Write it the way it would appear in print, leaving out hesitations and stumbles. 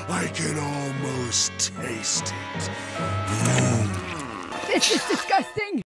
I can almost taste it. This is disgusting!